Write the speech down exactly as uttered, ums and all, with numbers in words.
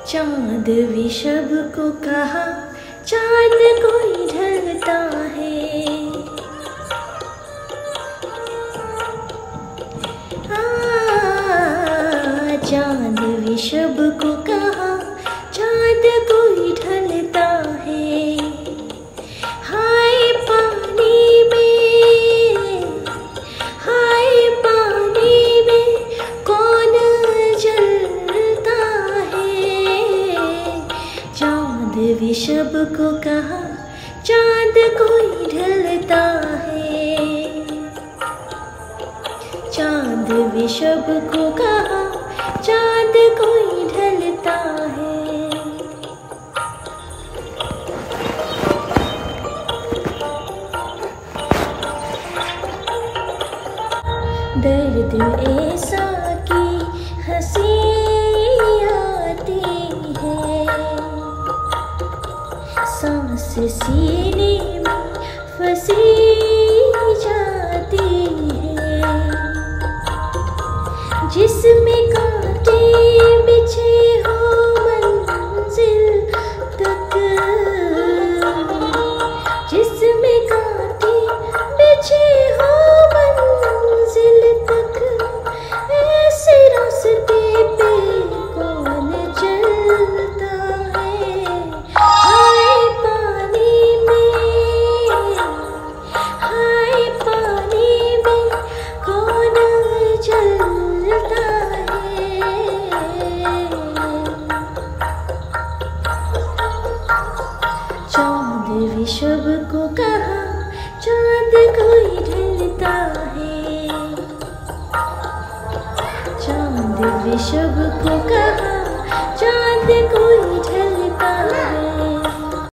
चांद विषब को कहा चांद कोई ढलता है। हाँ, चांद विषब को कहा चांद कोई ढलता है। हाय पानी में, हाय पानी में कौन जलता है। चांद विषब को कहा चांद कोई ढलता है। चांद विषब को कहा चांद कोई ढलता है। दर्द ऐसा कि हंसी आती है, सांस सीने में फंसी जाती है। जिसमें कांटे बिछे हो मंजिल तक, जिसमें कांटे बिछे हो मंजिल तक, ऐसे रास्ते पे कौन चलता है। हाय पानी में, हाय पानी में कौन जलता है। चांद विषब को कहा चांद कोई ढलता है। चांद विषब को कहा